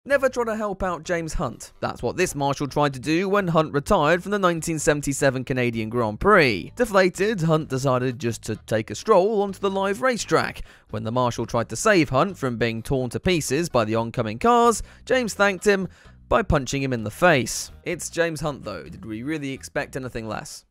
never try to help out James Hunt. That's what this marshal tried to do when Hunt retired from the 1977 Canadian Grand Prix. Deflated, Hunt decided just to take a stroll onto the live racetrack. When the marshal tried to save Hunt from being torn to pieces by the oncoming cars, James thanked him by punching him in the face. It's James Hunt though, did we really expect anything less?